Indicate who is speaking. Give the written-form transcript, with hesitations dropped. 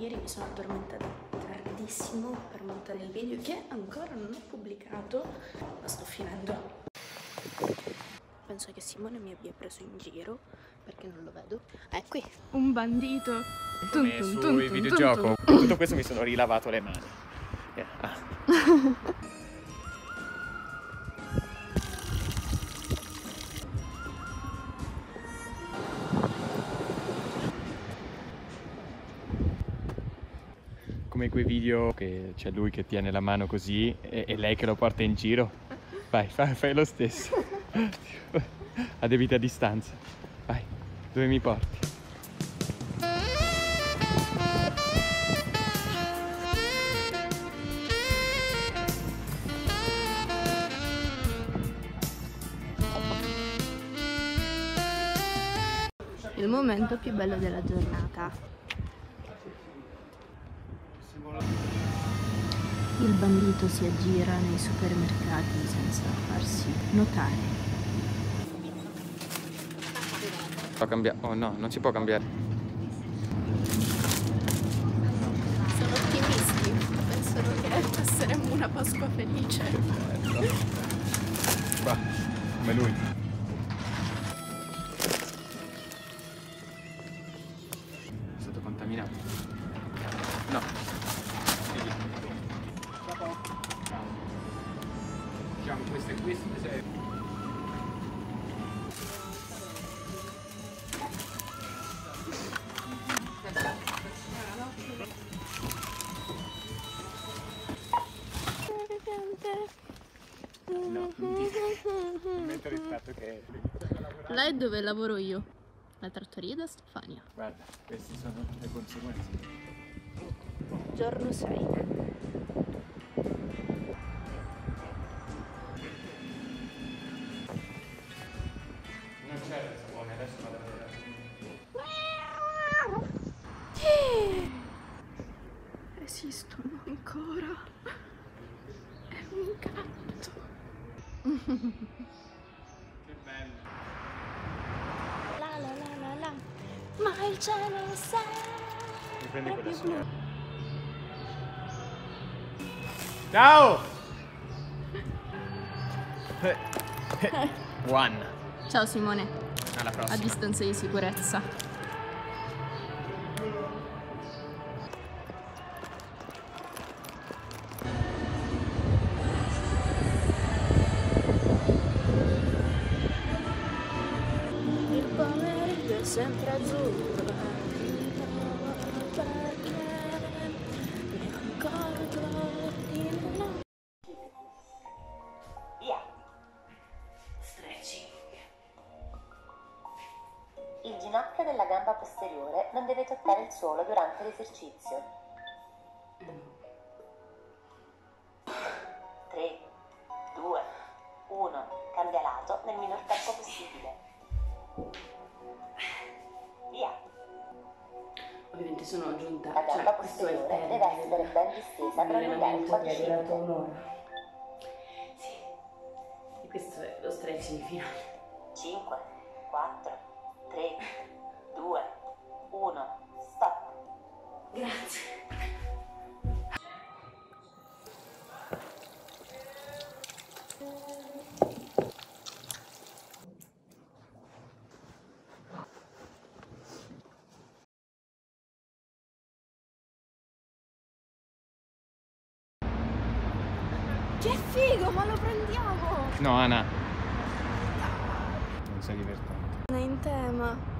Speaker 1: ieri mi sono addormentata tardissimo per montare il video che ancora non ho pubblicato, ma sto finendo. Penso che Simone mi abbia preso in giro perché non lo vedo. È qui un bandito.
Speaker 2: Come sui videogioco. Tutto questo mi sono rilavato le mani. Come quei video che c'è lui che tiene la mano così e lei che lo porta in giro. Vai, fai lo stesso. A debita distanza. Vai, dove mi porti?
Speaker 1: Il momento più bello della giornata. Il bandito si aggira nei supermercati senza farsi notare.
Speaker 2: Può cambiare? Oh no, non si può cambiare.
Speaker 1: Sono ottimisti, pensano che passeremo una Pasqua felice.
Speaker 2: Qua, come lui. È stato contaminato? No. Diciamo questo e questo se... No, non metto rispetto che...
Speaker 1: Là è dove lavoro io, la trattoria da Stefania.
Speaker 2: Guarda, queste sono le conseguenze.
Speaker 1: Giorno 6.
Speaker 2: Non c'è il sapone, adesso vado a vedere.
Speaker 1: Esistono ancora. È un incanto.
Speaker 2: Che bello.
Speaker 1: La la la la la. Ma il cielo è
Speaker 2: Mi prendi quella
Speaker 1: più
Speaker 2: signora.
Speaker 1: blu.
Speaker 2: Ciao! One.
Speaker 1: Ciao Simone,
Speaker 2: Alla
Speaker 1: a
Speaker 2: prossima.
Speaker 1: distanza di sicurezza. Il pomeriggio è sempre azzurro.
Speaker 3: Via. Stretching. Il ginocchio della gamba posteriore non deve toccare il suolo durante l'esercizio. 3, 2, 1. Cambia lato nel minor tempo possibile. Via.
Speaker 4: Ovviamente sono giunta,
Speaker 3: La gamba
Speaker 4: questo è il
Speaker 3: posteriore
Speaker 4: termine
Speaker 3: deve essere ben distesa per allungare il
Speaker 4: dell'allenamento che è durato
Speaker 3: quadricipite.
Speaker 4: un'ora. Sì, e questo è lo stretching finale.
Speaker 3: 5, 4, 3, 2, 1. Stop.
Speaker 4: Grazie.
Speaker 1: Che figo, ma lo prendiamo!
Speaker 2: No, Ana. Non sei divertente.
Speaker 1: È in tema.